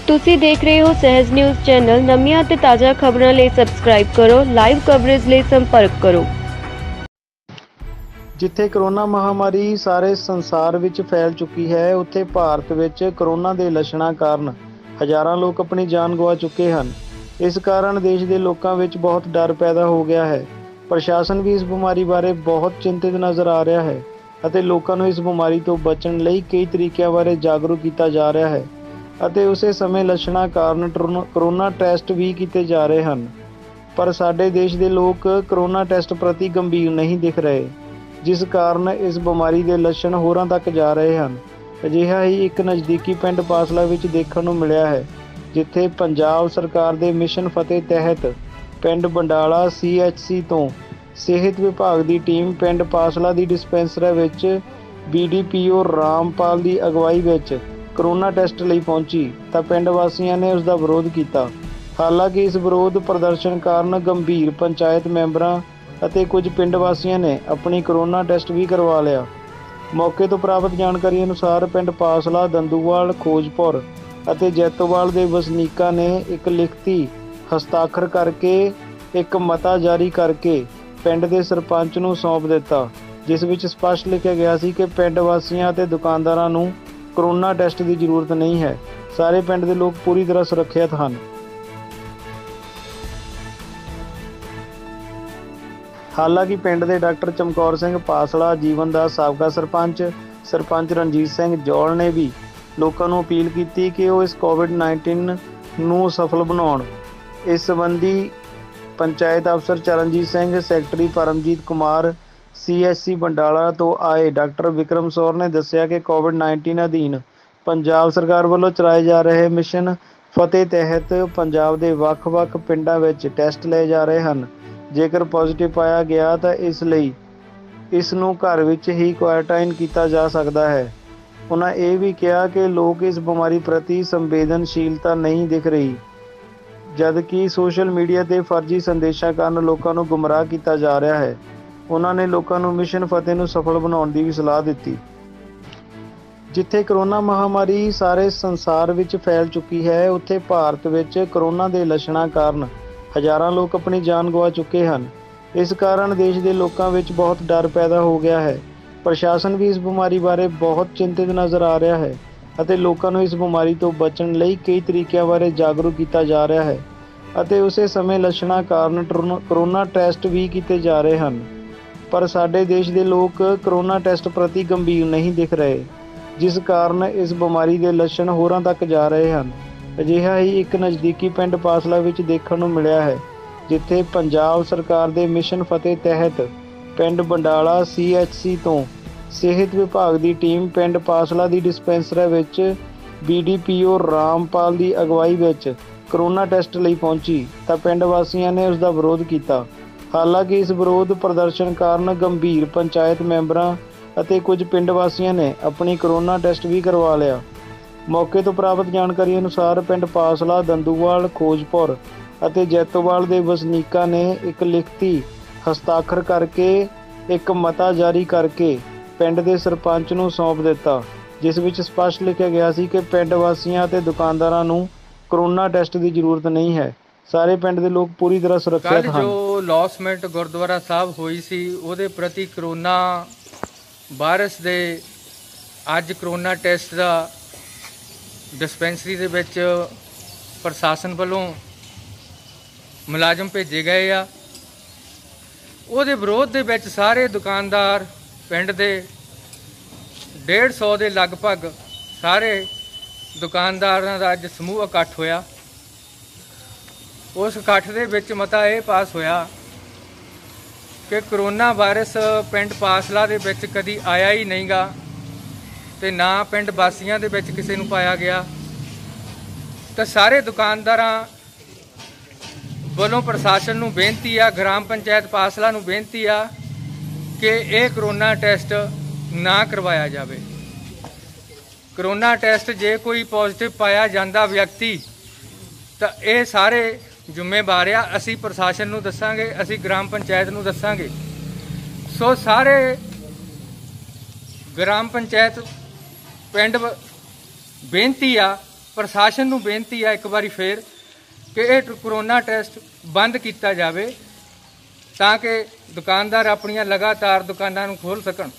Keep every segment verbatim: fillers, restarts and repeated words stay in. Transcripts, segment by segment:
ਤੁਸੀਂ ਦੇਖ ਰਹੇ ਹੋ ਸਹਿਜ ਨਿਊਜ਼ ਚੈਨਲ। ਨਵੀਆਂ ਤੇ ਤਾਜ਼ਾ ਖਬਰਾਂ ਲਈ ਸਬਸਕ੍ਰਾਈਬ ਕਰੋ। ਲਾਈਵ ਕਵਰੇਜ ਲਈ ਸੰਪਰਕ ਕਰੋ। ਜਿੱਥੇ ਕਰੋਨਾ ਮਹਾਮਾਰੀ ਸਾਰੇ ਸੰਸਾਰ ਵਿੱਚ ਫੈਲ ਚੁੱਕੀ ਹੈ, ਉੱਥੇ ਭਾਰਤ ਵਿੱਚ ਕਰੋਨਾ ਦੇ ਲੱਛਣਾਂ ਕਾਰਨ ਹਜ਼ਾਰਾਂ ਲੋਕ ਆਪਣੀ ਜਾਨ ਗਵਾ ਚੁੱਕੇ ਹਨ। ਇਸ ਕਾਰਨ ਦੇਸ਼ ਦੇ ਲੋਕਾਂ ਵਿੱਚ ਬਹੁਤ ਡਰ ਪੈਦਾ ਹੋ ਗਿਆ ਹੈ। ਪ੍ਰਸ਼ਾਸਨ ਵੀ ਇਸ ਬਿਮਾਰੀ ਬਾਰੇ ਬਹੁਤ ਚਿੰਤਿਤ ਨਜ਼ਰ ਆ ਰਿਹਾ ਹੈ ਅਤੇ ਲੋਕਾਂ ਨੂੰ ਇਸ ਬਿਮਾਰੀ ਤੋਂ ਬਚਣ ਲਈ ਕਈ ਤਰੀਕਿਆਂ ਬਾਰੇ ਜਾਗਰੂਕ ਕੀਤਾ ਜਾ ਰਿਹਾ ਹੈ ਅਤੇ ਉਸੇ ਸਮੇਂ ਲੱਛਣਾਂ ਕਾਰਨ ਕਰੋਨਾ ਟੈਸਟ ਵੀ ਕੀਤੇ ਜਾ ਰਹੇ ਹਨ। ਪਰ ਸਾਡੇ ਦੇਸ਼ ਦੇ ਲੋਕ ਕਰੋਨਾ ਟੈਸਟ ਪ੍ਰਤੀ ਗੰਭੀਰ ਨਹੀਂ ਦਿਖ ਰਹੇ, ਜਿਸ ਕਾਰਨ ਇਸ ਬਿਮਾਰੀ ਦੇ ਲੱਛਣ ਹੋਰਾਂ ਤੱਕ ਜਾ ਰਹੇ ਹਨ। ਅਜਿਹਾ ਹੀ ਇੱਕ ਨਜ਼ਦੀਕੀ ਪਿੰਡ ਪਾਸਲਾ ਵਿੱਚ ਦੇਖਣ ਨੂੰ ਮਿਲਿਆ ਹੈ, ਜਿੱਥੇ ਪੰਜਾਬ ਸਰਕਾਰ ਦੇ ਮਿਸ਼ਨ ਫਤਿਹ ਤਹਿਤ ਪਿੰਡ ਬੰਡਾਲਾ ਸੀ ਐਚ ਸੀ ਤੋਂ ਸਿਹਤ ਵਿਭਾਗ ਦੀ ਟੀਮ ਪਿੰਡ ਪਾਸਲਾ ਦੀ ਡਿਸਪੈਂਸਰੀ ਵਿੱਚ B D P O Rampal ਦੀ ਅਗਵਾਈ ਵਿੱਚ ਕਰੋਨਾ ਟੈਸਟ ਲਈ ਪਹੁੰਚੀ ਤਾਂ ਪਿੰਡ ਵਾਸੀਆਂ ਨੇ ਉਸ ਦਾ ਵਿਰੋਧ ਕੀਤਾ। ਹਾਲਾਂਕਿ ਇਸ ਵਿਰੋਧ ਪ੍ਰਦਰਸ਼ਨ ਕਾਰਨ ਗੰਭੀਰ ਪੰਚਾਇਤ ਮੈਂਬਰਾਂ ਅਤੇ ਕੁਝ ਪਿੰਡ ਵਾਸੀਆਂ ਨੇ ਆਪਣੀ ਕਰੋਨਾ ਟੈਸਟ ਵੀ ਕਰਵਾ ਲਿਆ। ਮੌਕੇ ਤੋਂ ਪ੍ਰਾਪਤ ਜਾਣਕਾਰੀ ਅਨੁਸਾਰ ਪਿੰਡ ਪਾਸਲਾ, ਦੰਦੂਵਾਲ, ਖੋਜਪੁਰ ਅਤੇ ਜੈਤੋਵਾਲ ਦੇ ਵਸਨੀਕਾਂ ਨੇ ਇੱਕ ਲਿਖਤੀ ਹਸਤਾਖਰ ਕਰਕੇ ਇੱਕ ਮਤਾ ਜਾਰੀ ਕਰਕੇ ਪਿੰਡ ਦੇ ਸਰਪੰਚ ਨੂੰ ਸੌਂਪ ਦਿੱਤਾ, ਜਿਸ ਵਿੱਚ ਸਪਸ਼ਟ ਲਿਖਿਆ ਗਿਆ ਸੀ ਕਿ ਪਿੰਡ ਵਾਸੀਆਂ ਅਤੇ ਦੁਕਾਨਦਾਰਾਂ ਨੂੰ ਕਰੋਨਾ ਟੈਸਟ ਦੀ ਜ਼ਰੂਰਤ ਨਹੀਂ ਹੈ। ਸਾਰੇ ਪਿੰਡ ਦੇ ਲੋਕ ਪੂਰੀ ਤਰ੍ਹਾਂ ਸੁਰੱਖਿਅਤ ਹਨ। ਹਾਲਾਂਕਿ ਪਿੰਡ ਦੇ ਡਾਕਟਰ ਚਮਕੌਰ ਸਿੰਘ ਪਾਸਲਾ, ਜੀਵਨ ਦਾ ਸਾਬਕਾ ਸਰਪੰਚ, ਸਰਪੰਚ ਰਣਜੀਤ ਸਿੰਘ ਜੌਲ ਨੇ ਵੀ ਲੋਕਾਂ ਨੂੰ ਅਪੀਲ ਕੀਤੀ ਕਿ ਉਹ ਇਸ ਕੋਵਿਡ ਨਾਈਨਟੀਨ ਨੂੰ ਸਫਲ ਬਣਾਉਣ। ਇਸ ਸੰਬੰਧੀ ਪੰਚਾਇਤ ਅਫਸਰ Charanjit Singh, secretary Paramjit Kumar, C H C Bandala ਤੋਂ ਆਏ ਡਾਕਟਰ ਵਿਕਰਮ ਸੌਰ ਨੇ ਦੱਸਿਆ ਕਿ ਕੋਵਿਡ ਨਾਈਨਟੀਨ ਅਧੀਨ ਪੰਜਾਬ ਸਰਕਾਰ ਵੱਲੋਂ ਚਲਾਏ ਜਾ ਰਹੇ ਮਿਸ਼ਨ ਫਤਿਹ ਤਹਿਤ ਪੰਜਾਬ ਦੇ ਵੱਖ-ਵੱਖ ਪਿੰਡਾਂ ਵਿੱਚ ਟੈਸਟ ਲਏ ਜਾ ਰਹੇ ਹਨ। ਜੇਕਰ ਪੋਜ਼ੀਟਿਵ ਪਾਇਆ ਗਿਆ ਤਾਂ ਇਸ ਲਈ ਇਸ ਨੂੰ ਘਰ ਵਿੱਚ ਹੀ ਕੁਆਰੰਟਾਈਨ ਕੀਤਾ ਜਾ ਸਕਦਾ ਹੈ। ਉਹਨਾਂ ਇਹ ਵੀ ਕਿਹਾ ਕਿ ਲੋਕ ਇਸ ਬਿਮਾਰੀ ਪ੍ਰਤੀ ਸੰਵੇਦਨਸ਼ੀਲਤਾ ਨਹੀਂ ਦਿਖ ਰਹੀ, ਜਦਕਿ ਸੋਸ਼ਲ ਮੀਡੀਆ 'ਤੇ ਫਰਜ਼ੀ ਸੰਦੇਸ਼ਾਂ ਕਾਰਨ ਲੋਕਾਂ ਨੂੰ ਗੁੰਮਰਾਹ ਕੀਤਾ ਜਾ ਰਿਹਾ ਹੈ। ਉਹਨਾਂ ਨੇ ਲੋਕਾਂ ਨੂੰ ਮਿਸ਼ਨ ਫਤਿਹ ਨੂੰ ਸਫਲ ਬਣਾਉਣ ਦੀ ਵੀ ਸਲਾਹ ਦਿੱਤੀ। ਜਿੱਥੇ ਕਰੋਨਾ ਮਹਾਮਾਰੀ ਸਾਰੇ ਸੰਸਾਰ ਵਿੱਚ ਫੈਲ ਚੁੱਕੀ ਹੈ, ਉੱਥੇ ਭਾਰਤ ਵਿੱਚ ਕਰੋਨਾ ਦੇ ਲੱਛਣਾਂ ਕਾਰਨ ਹਜ਼ਾਰਾਂ ਲੋਕ ਆਪਣੀ ਜਾਨ ਗਵਾ ਚੁੱਕੇ ਹਨ। ਇਸ ਕਾਰਨ ਦੇਸ਼ ਦੇ ਲੋਕਾਂ ਵਿੱਚ ਬਹੁਤ ਡਰ ਪੈਦਾ ਹੋ ਗਿਆ ਹੈ। ਪ੍ਰਸ਼ਾਸਨ ਵੀ ਇਸ ਬਿਮਾਰੀ ਬਾਰੇ ਬਹੁਤ ਚਿੰਤਿਤ ਨਜ਼ਰ ਆ ਰਿਹਾ ਹੈ ਅਤੇ ਲੋਕਾਂ ਨੂੰ ਇਸ ਬਿਮਾਰੀ ਤੋਂ ਬਚਣ ਲਈ ਕਈ ਤਰੀਕਿਆਂ ਬਾਰੇ ਜਾਗਰੂਕ ਕੀਤਾ ਜਾ ਰਿਹਾ ਹੈ ਅਤੇ ਉਸੇ ਸਮੇਂ ਲੱਛਣਾਂ ਕਾਰਨ ਕਰੋਨਾ ਟੈਸਟ ਵੀ ਕੀਤੇ ਜਾ ਰਹੇ ਹਨ। ਪਰ ਸਾਡੇ ਦੇਸ਼ ਦੇ ਲੋਕ ਕਰੋਨਾ ਟੈਸਟ ਪ੍ਰਤੀ ਗੰਭੀਰ ਨਹੀਂ ਦਿਖ ਰਹੇ, ਜਿਸ ਕਾਰਨ ਇਸ ਬਿਮਾਰੀ ਦੇ ਲੱਛਣ ਹੋਰਾਂ ਤੱਕ ਜਾ ਰਹੇ ਹਨ। ਅਜਿਹਾ ਹੀ ਇੱਕ ਨਜ਼ਦੀਕੀ ਪਿੰਡ ਪਾਸਲਾ ਵਿੱਚ ਦੇਖਣ ਨੂੰ ਮਿਲਿਆ ਹੈ, ਜਿੱਥੇ ਪੰਜਾਬ ਸਰਕਾਰ ਦੇ ਮਿਸ਼ਨ ਫਤਿਹ ਤਹਿਤ ਪਿੰਡ ਬੰਡਾਲਾ ਸੀ ਐਚ ਸੀ ਤੋਂ ਸਿਹਤ ਵਿਭਾਗ ਦੀ ਟੀਮ ਪਿੰਡ ਪਾਸਲਾ ਦੀ ਡਿਸਪੈਂਸਰੀ ਵਿੱਚ B D P O Rampal ਦੀ ਅਗਵਾਈ ਵਿੱਚ ਕਰੋਨਾ ਟੈਸਟ ਲਈ ਪਹੁੰਚੀ ਤਾਂ ਪਿੰਡ ਵਾਸੀਆਂ ਨੇ ਉਸ ਦਾ ਵਿਰੋਧ ਕੀਤਾ। ਹਾਲਾਂਕਿ ਇਸ ਵਿਰੋਧ ਪ੍ਰਦਰਸ਼ਨ ਕਾਰਨ ਗੰਭੀਰ ਪੰਚਾਇਤ ਮੈਂਬਰਾਂ ਅਤੇ ਕੁਝ ਪਿੰਡ ਵਾਸੀਆਂ ਨੇ ਆਪਣੀ ਕਰੋਨਾ ਟੈਸਟ ਵੀ ਕਰਵਾ ਲਿਆ। ਮੌਕੇ ਤੋਂ ਪ੍ਰਾਪਤ ਜਾਣਕਾਰੀ ਅਨੁਸਾਰ ਪਿੰਡ ਪਾਸਲਾ, ਦੰਦੂਵਾਲ, ਖੋਜਪੁਰ ਅਤੇ ਜੈਤੋਵਾਲ ਦੇ ਵਸਨੀਕਾਂ ਨੇ ਇੱਕ ਲਿਖਤੀ ਹਸਤਾਖਰ ਕਰਕੇ ਇੱਕ ਮਤਾ ਜਾਰੀ ਕਰਕੇ ਪਿੰਡ ਦੇ ਸਰਪੰਚ ਨੂੰ ਸੌਂਪ ਦਿੱਤਾ, ਜਿਸ ਵਿੱਚ ਸਪਸ਼ਟ ਲਿਖਿਆ ਗਿਆ ਸੀ ਕਿ ਪਿੰਡ ਵਾਸੀਆਂ ਅਤੇ ਦੁਕਾਨਦਾਰਾਂ ਨੂੰ ਕਰੋਨਾ ਟੈਸਟ ਦੀ ਜ਼ਰੂਰਤ ਨਹੀਂ ਹੈ। ਸਾਰੇ ਪਿੰਡ ਦੇ ਲੋਕ ਪੂਰੀ ਤਰ੍ਹਾਂ ਸੁਰੱਖਿਅਤ ਹਨ। ਜੋ ਲੌਸਮੈਂਟ ਗੁਰਦੁਆਰਾ ਸਾਹਿਬ ਹੋਈ ਸੀ, ਉਹਦੇ ਪ੍ਰਤੀ ਕਰੋਨਾ ਵਾਇਰਸ ਦੇ ਅੱਜ ਕਰੋਨਾ ਟੈਸਟ ਦਾ ਡਿਸਪੈਂਸਰੀ ਦੇ ਵਿੱਚ ਪ੍ਰਸ਼ਾਸਨ ਵੱਲੋਂ ਮੁਲਾਜ਼ਮ ਭੇਜੇ ਗਏ ਆ। ਉਹਦੇ ਵਿਰੋਧ ਦੇ ਵਿੱਚ ਸਾਰੇ ਦੁਕਾਨਦਾਰ ਪਿੰਡ ਦੇ ਡੇਢ ਸੌ ਦੇ ਲਗਭਗ ਸਾਰੇ ਦੁਕਾਨਦਾਰਾਂ ਦਾ ਅੱਜ ਸਮੂਹ ਇਕੱਠ ਹੋਇਆ। ਉਸ ਇਕੱਠ ਦੇ ਵਿੱਚ ਮਤਾ ਇਹ ਪਾਸ ਹੋਇਆ ਕਿ ਕਰੋਨਾ ਵਾਇਰਸ ਪਿੰਡ ਪਾਸਲਾ ਦੇ ਵਿੱਚ ਕਦੀ ਆਇਆ ਹੀ ਨਹੀਂ ਗਾ ਤੇ ਨਾ ਪਿੰਡ ਵਾਸੀਆਂ ਦੇ ਵਿੱਚ ਕਿਸੇ ਨੂੰ ਪਾਇਆ ਗਿਆ। ਤਾਂ ਸਾਰੇ ਦੁਕਾਨਦਾਰਾਂ ਵੱਲੋਂ ਪ੍ਰਸ਼ਾਸਨ ਨੂੰ ਬੇਨਤੀ ਆ, ਗ੍ਰਾਮ ਪੰਚਾਇਤ ਪਾਸਲਾ ਨੂੰ ਬੇਨਤੀ ਆ ਕਿ ਇਹ ਕਰੋਨਾ ਟੈਸਟ ਨਾ ਕਰਵਾਇਆ ਜਾਵੇ। ਕਰੋਨਾ ਟੈਸਟ ਜੇ ਕੋਈ ਪੋਜ਼ਿਟਿਵ ਪਾਇਆ ਜਾਂਦਾ ਵਿਅਕਤੀ ਤਾਂ ਇਹ ਸਾਰੇ ਜ਼ਿੰਮੇਵਾਰ ਆ। ਅਸੀਂ ਪ੍ਰਸ਼ਾਸਨ ਨੂੰ ਦੱਸਾਂਗੇ, ਅਸੀਂ ਗ੍ਰਾਮ ਪੰਚਾਇਤ ਨੂੰ ਦੱਸਾਂਗੇ। ਸੋ ਸਾਰੇ ਗ੍ਰਾਮ ਪੰਚਾਇਤ ਪਿੰਡ ਬੇਨਤੀ ਆ ਪ੍ਰਸ਼ਾਸਨ ਨੂੰ ਬੇਨਤੀ ਹੈ ਇੱਕ ਵਾਰੀ ਫੇਰ ਕਿ ਇਹ ਕਰੋਨਾ ਟੈਸਟ ਬੰਦ ਕੀਤਾ ਜਾਵੇ ਤਾਂ ਕਿ ਦੁਕਾਨਦਾਰ ਆਪਣੀਆਂ ਲਗਾਤਾਰ ਦੁਕਾਨਾਂ ਨੂੰ ਖੋਲ੍ਹ ਸਕਣ।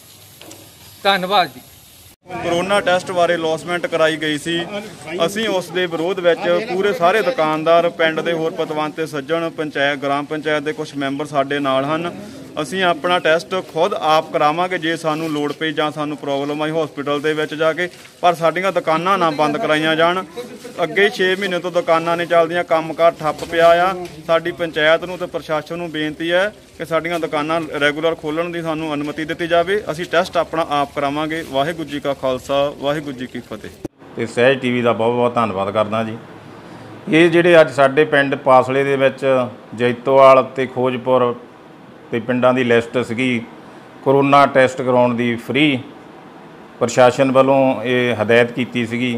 ਧੰਨਵਾਦ ਜੀ। कोरोना टैसट बारे लॉसमेंट कराई गई सी, असीं उस दे विरोध विच पूरे सारे दुकानदार पिंड दे होर पतवंते सज्जण पंचायत ग्राम पंचायत दे कुछ मैंबर साडे नाल हन। असीं अपना टैसट खुद आप करावांगे जे सानूं लोड़ पई जां सानूं प्रॉब्लम आई हॉस्पिटल दे विच जाके, पर साडीआं दुकानां ना बंद कराईआं जाण। अगे छे महीने तो दुकानां नहीं चलदियां, कंमकार ठप्प पिया आ। साडी पंचायत नूं ते प्रशासन नूं बेनती है कि साडीआं दुकानां रैगूलर खोलण दी सानूं अनुमति दित्ती जावे। असीं टैसट अपना आप करावांगे। वाहिगुरू जी का खालसा वाहिगुरू जी की फतेह। ਤੇ ਸਹਿਜ ਟੀਵੀ ਦਾ ਬਹੁਤ ਬਹੁਤ ਧੰਨਵਾਦ ਕਰਦਾ ਜੀ। ਇਹ ਜਿਹੜੇ ਅੱਜ ਸਾਡੇ ਪਿੰਡ ਪਾਸਲੇ ਦੇ ਵਿੱਚ ਜੈਤੋਵਾਲ ਤੇ ਖੋਜਪੁਰ ਤੇ ਪਿੰਡਾਂ ਦੀ ਲਿਸਟ ਸੀਗੀ ਕਰੋਨਾ ਟੈਸਟ ਕਰਾਉਣ ਦੀ ਫ੍ਰੀ, ਪ੍ਰਸ਼ਾਸਨ ਵੱਲੋਂ ਇਹ ਹਦਾਇਤ ਕੀਤੀ ਸੀਗੀ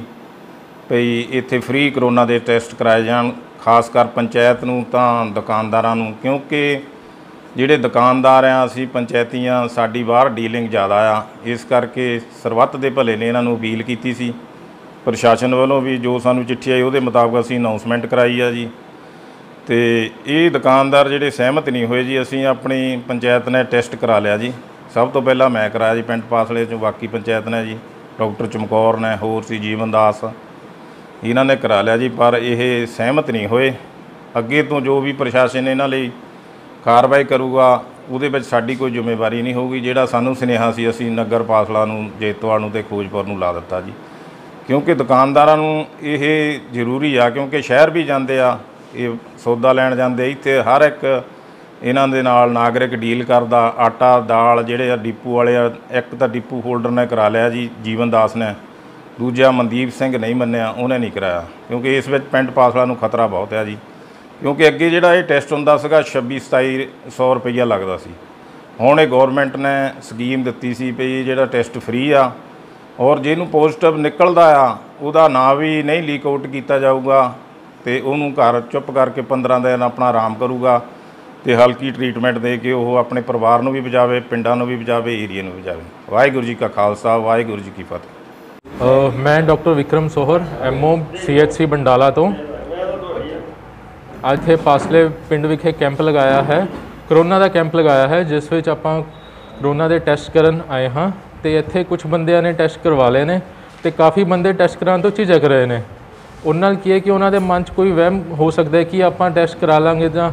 ਭਈ ਇੱਥੇ ਫ੍ਰੀ ਕਰੋਨਾ ਦੇ ਟੈਸਟ ਕਰਾਏ ਜਾਣ, ਖਾਸ ਕਰ ਪੰਚਾਇਤ ਨੂੰ ਤਾਂ ਦੁਕਾਨਦਾਰਾਂ ਨੂੰ, ਕਿਉਂਕਿ ਜਿਹੜੇ ਦੁਕਾਨਦਾਰ ਆ ਅਸੀਂ ਪੰਚਾਇਤੀਆਂ ਸਾਡੀ ਬਾਹਰ ਡੀਲਿੰਗ ਜ਼ਿਆਦਾ ਆ, ਇਸ ਕਰਕੇ ਸਰਬੱਤ ਦੇ ਭਲੇ ਨੇ ਇਹਨਾਂ ਨੂੰ ਅਪੀਲ ਕੀਤੀ ਸੀ। ਪ੍ਰਸ਼ਾਸਨ ਵੱਲੋਂ ਵੀ ਜੋ ਸਾਨੂੰ ਚਿੱਠੀ ਆਈ ਉਹਦੇ ਮੁਤਾਬਕ ਅਸੀਂ ਅਨਾਉਂਸਮੈਂਟ ਕਰਾਈ ਆ ਜੀ। ਤੇ ਇਹ ਦੁਕਾਨਦਾਰ ਜਿਹੜੇ ਸਹਿਮਤ ਨਹੀਂ ਹੋਏ ਜੀ, ਅਸੀਂ ਆਪਣੀ ਪੰਚਾਇਤ ਨੇ ਟੈਸਟ ਕਰਾ ਲਿਆ ਜੀ। ਸਭ ਤੋਂ ਪਹਿਲਾਂ ਮੈਂ ਕਰਾਇਆ ਜੀ ਪਿੰਡ ਪਾਸਲੇ 'ਚੋਂ, ਬਾਕੀ ਪੰਚਾਇਤ ਨੇ ਜੀ ਡਾਕਟਰ ਚਮਕੌਰ ਨੇ, ਹੋਰ ਸੀ ਜੀਵਨ ਦਾਸ, ਇਹਨਾਂ ਨੇ ਕਰਾ ਲਿਆ ਜੀ। ਪਰ ਇਹ ਸਹਿਮਤ ਨਹੀਂ ਹੋਏ। ਅੱਗੇ ਤੋਂ ਜੋ ਵੀ ਪ੍ਰਸ਼ਾਸਨ ਇਹਨਾਂ ਲਈ ਕਾਰਵਾਈ ਕਰੂਗਾ ਉਹਦੇ ਵਿੱਚ ਸਾਡੀ ਕੋਈ ਜ਼ਿੰਮੇਵਾਰੀ ਨਹੀਂ ਹੋਊਗੀ। ਜਿਹੜਾ ਸਾਨੂੰ ਸੁਨੇਹਾ ਸੀ ਅਸੀਂ ਨਗਰ ਪਾਸਲਾ ਨੂੰ, ਜੈਤੋਵਾਲ ਨੂੰ ਤੇ ਖੋਜਪੁਰ ਨੂੰ ਲਾ ਦਿੱਤਾ ਜੀ, ਕਿਉਂਕਿ ਦੁਕਾਨਦਾਰਾਂ ਨੂੰ ਇਹ ਜ਼ਰੂਰੀ ਆ, ਕਿਉਂਕਿ ਸ਼ਹਿਰ ਵੀ ਜਾਂਦੇ ਆ, ਇਹ ਸੌਦਾ ਲੈਣ ਜਾਂਦੇ, ਇੱਥੇ ਹਰ ਇੱਕ ਇਹਨਾਂ ਦੇ ਨਾਲ ਨਾਗਰਿਕ ਡੀਲ ਕਰਦਾ। ਆਟਾ ਦਾਲ ਜਿਹੜੇ ਆ ਡਿਪੂ ਵਾਲੇ ਆ, ਇੱਕ ਤਾਂ ਡਿਪੂ ਹੋਲਡਰ ਨੇ ਕਰਾ ਲਿਆ ਜੀ ਜੀਵਨ ਦਾਸ ਨੇ, ਦੂਜਾ ਮਨਦੀਪ ਸਿੰਘ ਨਹੀਂ ਮੰਨਿਆ, ਉਹਨੇ ਨਹੀਂ ਕਰਾਇਆ, ਕਿਉਂਕਿ ਇਸ ਵਿੱਚ ਪਿੰਡ ਪਾਸਲਾ ਨੂੰ ਖਤਰਾ ਬਹੁਤ ਹੈ ਜੀ। ਕਿਉਂਕਿ ਅੱਗੇ ਜਿਹੜਾ ਇਹ ਟੈਸਟ ਹੁੰਦਾ ਸੀਗਾ ਛੱਬੀ ਸਤਾਈ ਸੌ ਰੁਪਈਆ ਲੱਗਦਾ ਸੀ, ਹੁਣ ਇਹ ਗੌਰਮੈਂਟ ਨੇ ਸਕੀਮ ਦਿੱਤੀ ਸੀ ਵੀ ਜਿਹੜਾ ਟੈਸਟ ਫ੍ਰੀ ਆ, ਔਰ ਜਿਹਨੂੰ ਪੋਜ਼ੀਟਿਵ ਨਿਕਲਦਾ ਆ ਉਹਦਾ ਨਾਂ ਵੀ ਨਹੀਂ ਲੀਕ ਆਊਟ ਕੀਤਾ ਜਾਊਗਾ ਤੇ ਉਹਨੂੰ ਘਰ ਚੁੱਪ ਕਰਕੇ ਪੰਦਰਾਂ ਦਿਨ ਆਪਣਾ ਆਰਾਮ ਕਰੂਗਾ ਤੇ ਹਲਕੀ ਟ੍ਰੀਟਮੈਂਟ ਦੇ ਕੇ ਉਹ ਆਪਣੇ ਪਰਿਵਾਰ ਨੂੰ ਵੀ ਬਚਾਵੇ, ਪਿੰਡਾਂ ਨੂੰ ਵੀ ਬਚਾਵੇ, ਏਰੀਏ ਨੂੰ ਵੀ ਬਚਾਵੇ। ਵਾਹਿਗੁਰੂ ਜੀ ਕਾ ਖਾਲਸਾ ਵਾਹਿਗੁਰੂ ਜੀ ਕੀ ਫਤਿਹ। ਮੈਂ doctor Vikram Sohar MO CHC Bandala ਤੋਂ ਅੱਜ ਇੱਥੇ ਪਾਸਲੇ ਪਿੰਡ ਵਿਖੇ ਕੈਂਪ ਲਗਾਇਆ ਹੈ, ਕਰੋਨਾ ਦਾ ਕੈਂਪ ਲਗਾਇਆ ਹੈ, ਜਿਸ ਵਿੱਚ ਆਪਾਂ ਕਰੋਨਾ ਦੇ ਟੈਸਟ ਕਰਨ ਆਏ ਹਾਂ। ਤੇ ਇੱਥੇ ਕੁਝ ਬੰਦਿਆਂ ਨੇ ਟੈਸਟ ਕਰਵਾ ਲਏ ਨੇ ਤੇ ਕਾਫੀ ਬੰਦੇ ਟੈਸਟ ਕਰਾਉਣ ਤੋਂ ਝਿਜਕ ਰਹੇ ਨੇ। ਉਹਨਾਂ ਨਾਲ ਕੀ ਹੈ ਕਿ ਉਹਨਾਂ ਦੇ ਮਨ 'ਚ ਕੋਈ ਵਹਿਮ ਹੋ ਸਕਦਾ ਹੈ ਕਿ ਆਪਾਂ ਟੈਸਟ ਕਰਾ ਲਾਂਗੇ ਜਾਂ,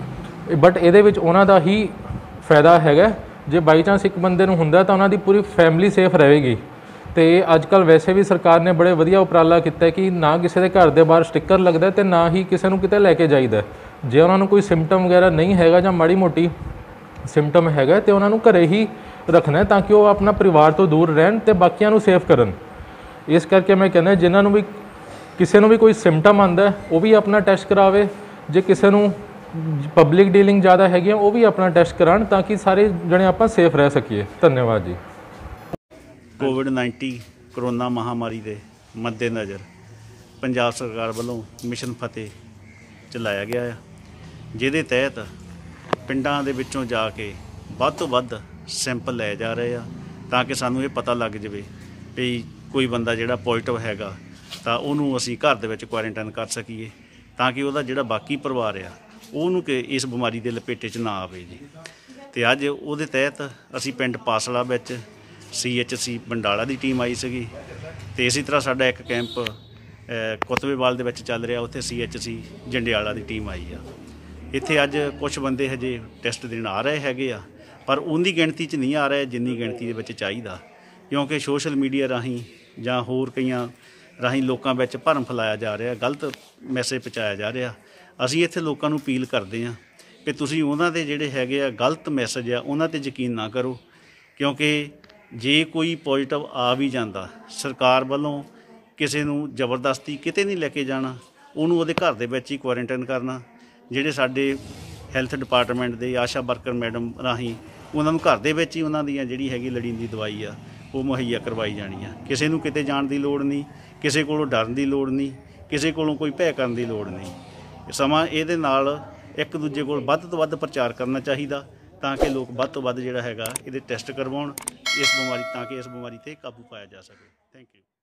ਬਟ ਇਹਦੇ ਵਿੱਚ ਉਹਨਾਂ ਦਾ ਹੀ ਫਾਇਦਾ ਹੈਗਾ। ਜੇ ਬਾਈ ਚਾਂਸ ਇੱਕ ਬੰਦੇ ਨੂੰ ਹੁੰਦਾ ਤਾਂ ਉਹਨਾਂ ਦੀ ਪੂਰੀ ਫੈਮਿਲੀ ਸੇਫ ਰਹੇਗੀ। ਤੇ ਅੱਜ ਕੱਲ੍ਹ ਵੈਸੇ ਵੀ ਸਰਕਾਰ ਨੇ ਬੜੇ ਵਧੀਆ ਉਪਰਾਲਾ ਕੀਤਾ ਕਿ ਨਾ ਕਿਸੇ ਦੇ ਘਰ ਦੇ ਬਾਹਰ ਸਟਿੱਕਰ ਲੱਗਦਾ ਤੇ ਨਾ ਹੀ ਕਿਸੇ ਨੂੰ ਕਿਤੇ ਲੈ ਕੇ ਜਾਈਦਾ। ਜੇ ਉਹਨਾਂ ਨੂੰ ਕੋਈ ਸਿੰਪਟਮ ਵਗੈਰਾ ਨਹੀਂ ਹੈਗਾ ਜਾਂ ਮਾੜੀ ਮੋਟੀ ਸਿੰਪਟਮ ਹੈਗਾ ਤੇ ਉਹਨਾਂ ਨੂੰ ਘਰੇ ਹੀ ਰੱਖਣਾ ਤਾਂ ਕਿ ਉਹ ਆਪਣਾ ਪਰਿਵਾਰ ਤੋਂ ਦੂਰ ਰਹਿਣ ਤੇ ਬਾਕੀਆਂ ਨੂੰ ਸੇਫ ਕਰਨ। ਇਸ ਕਰਕੇ ਮੈਂ ਕਹਿੰਦਾ ਜਿਨ੍ਹਾਂ ਨੂੰ ਵੀ ਕਿਸੇ ਨੂੰ ਵੀ ਕੋਈ ਸਿੰਪਟਮ ਆਉਂਦਾ ਉਹ ਵੀ ਆਪਣਾ ਟੈਸਟ ਕਰਾਵੇ। ਜੇ ਕਿਸੇ ਨੂੰ ਪਬਲਿਕ ਡੀਲਿੰਗ ਜ਼ਿਆਦਾ ਹੈਗੀ ਉਹ ਵੀ ਆਪਣਾ ਟੈਸਟ ਕਰਾਉਣ ਤਾਂ ਕਿ ਸਾਰੇ ਜਣੇ ਆਪਾਂ ਸੇਫ ਰਹਿ ਸਕੀਏ। ਧੰਨਵਾਦ ਜੀ। ਕੋਵਿਡ ਨਾਈਨਟੀ ਕਰੋਨਾ ਮਹਾਮਾਰੀ ਦੇ ਮੱਦੇਨਜ਼ਰ ਪੰਜਾਬ ਸਰਕਾਰ ਵੱਲੋਂ ਮਿਸ਼ਨ ਫਤਿਹ ਚਲਾਇਆ ਗਿਆ ਹੈ, ਜਿਹਦੇ ਤਹਿਤ ਪਿੰਡਾਂ ਦੇ ਵਿੱਚੋਂ ਜਾ ਕੇ ਵੱਧ ਤੋਂ ਵੱਧ ਸੈਂਪਲ ਲਏ ਜਾ ਰਹੇ ਆ ਤਾਂ ਕਿ ਸਾਨੂੰ ਇਹ ਪਤਾ ਲੱਗ ਜਾਵੇ ਵੀ ਕੋਈ ਬੰਦਾ ਜਿਹੜਾ ਪੋਜ਼ੀਟਿਵ ਹੈਗਾ ਤਾਂ ਉਹਨੂੰ ਅਸੀਂ ਘਰ ਦੇ ਵਿੱਚ ਕੁਆਰੰਟਾਈਨ ਕਰ ਸਕੀਏ, ਤਾਂ ਕਿ ਉਹਦਾ ਜਿਹੜਾ ਬਾਕੀ ਪਰਿਵਾਰ ਆ ਉਹਨੂੰ ਕਿ ਇਸ ਬਿਮਾਰੀ ਦੇ ਲਪੇਟੇ 'ਚ ਨਾ ਆਵੇ ਜੀ। ਅਤੇ ਅੱਜ ਉਹਦੇ ਤਹਿਤ ਅਸੀਂ ਪਿੰਡ ਪਾਸਲਾ ਵਿੱਚ ਸੀ ਐਚ ਸੀ ਬੰਡਾਲਾ ਦੀ ਟੀਮ ਆਈ ਸੀਗੀ ਅਤੇ ਇਸੇ ਤਰ੍ਹਾਂ ਸਾਡਾ ਇੱਕ ਕੈਂਪ ਕੁਤਬੇਵਾਲ ਦੇ ਵਿੱਚ ਚੱਲ ਰਿਹਾ, ਉੱਥੇ ਸੀ ਐਚ ਸੀ ਜੰਡਿਆਲਾ ਦੀ ਟੀਮ ਆਈ ਆ। ਇੱਥੇ ਅੱਜ ਕੁਛ ਬੰਦੇ ਹਜੇ ਟੈਸਟ ਦੇਣ ਆ ਰਹੇ ਹੈਗੇ ਆ, ਪਰ ਉਨੀ ਗਿਣਤੀ 'ਚ ਨਹੀਂ ਆ ਰਹੇ ਜਿੰਨੀ ਗਿਣਤੀ ਦੇ ਵਿੱਚ ਚਾਹੀਦਾ, ਕਿਉਂਕਿ ਸੋਸ਼ਲ ਮੀਡੀਆ ਰਾਹੀਂ ਜਾਂ ਹੋਰ ਕਈਆਂ ਰਾਹੀਂ ਲੋਕਾਂ ਵਿੱਚ ਭਰਮ ਫੈਲਾਇਆ ਜਾ ਰਿਹਾ, ਗਲਤ ਮੈਸੇਜ ਪਹੁੰਚਾਇਆ ਜਾ ਰਿਹਾ। ਅਸੀਂ ਇੱਥੇ ਲੋਕਾਂ ਨੂੰ ਅਪੀਲ ਕਰਦੇ ਹਾਂ ਕਿ ਤੁਸੀਂ ਉਹਨਾਂ ਦੇ ਜਿਹੜੇ ਹੈਗੇ ਆ ਗਲਤ ਮੈਸੇਜ ਆ ਉਹਨਾਂ 'ਤੇ ਯਕੀਨ ਨਾ ਕਰੋ, ਕਿਉਂਕਿ ਜੇ ਕੋਈ ਪੋਜ਼ੀਟਿਵ ਆ ਵੀ ਜਾਂਦਾ ਸਰਕਾਰ ਵੱਲੋਂ ਕਿਸੇ ਨੂੰ ਜ਼ਬਰਦਸਤੀ ਕਿਤੇ ਨਹੀਂ ਲੈ ਕੇ ਜਾਣਾ, ਉਹਨੂੰ ਉਹਦੇ ਘਰ ਦੇ ਵਿੱਚ ਹੀ ਕੁਆਰੰਟਾਈਨ ਕਰਨਾ। ਜਿਹੜੇ ਸਾਡੇ ਹੈਲਥ ਡਿਪਾਰਟਮੈਂਟ ਦੇ ਆਸ਼ਾ ਵਰਕਰ ਮੈਡਮ ਰਾਹੀਂ ਉਹਨਾਂ ਨੂੰ ਘਰ ਦੇ ਵਿੱਚ ਹੀ ਉਹਨਾਂ ਦੀਆਂ ਜਿਹੜੀ ਹੈਗੀ ਲੋੜੀਂਦੀ ਦਵਾਈ ਆ ਉਹ ਮੁਹੱਈਆ ਕਰਵਾਈ ਜਾਣੀ ਆ। ਕਿਸੇ ਨੂੰ ਕਿਤੇ ਜਾਣ ਦੀ ਲੋੜ ਨਹੀਂ, ਕਿਸੇ ਕੋਲੋਂ ਡਰਨ ਦੀ ਲੋੜ ਨਹੀਂ, ਕਿਸੇ ਕੋਲੋਂ ਕੋਈ ਭੈ ਕਰਨ ਦੀ ਲੋੜ ਨਹੀਂ। ਸਮਾਂ ਇਹਦੇ ਨਾਲ ਇੱਕ ਦੂਜੇ ਕੋਲ ਵੱਧ ਤੋਂ ਵੱਧ ਪ੍ਰਚਾਰ ਕਰਨਾ ਚਾਹੀਦਾ ਤਾਂ ਕਿ ਲੋਕ ਵੱਧ ਤੋਂ ਵੱਧ ਜਿਹੜਾ ਹੈਗਾ ਇਹਦੇ ਟੈਸਟ ਕਰਵਾਉਣ ਇਸ ਬਿਮਾਰੀ, ਤਾਂ ਕਿ ਇਸ ਬਿਮਾਰੀ 'ਤੇ ਕਾਬੂ ਪਾਇਆ ਜਾ ਸਕੇ। Thank you.